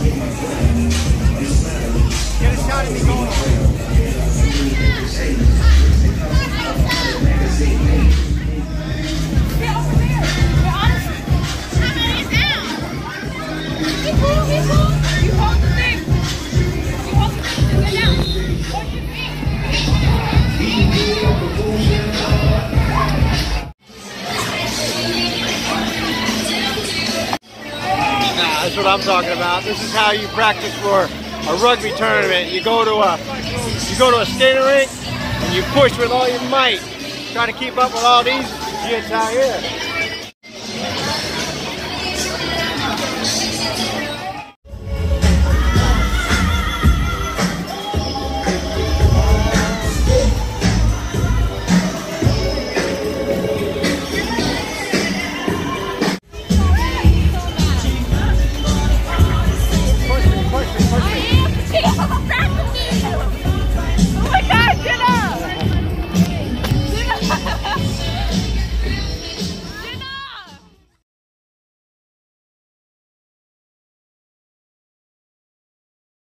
Get a shot at me going. Get over there. We're honest. How many is down? Be cool, be cool. You hold the thing. You hold the thing. Get down. Hold your feet. That's what I'm talking about. This is how you practice for a rugby tournament. You go to a skating rink and you push with all your might. Try to keep up with all these kids out here.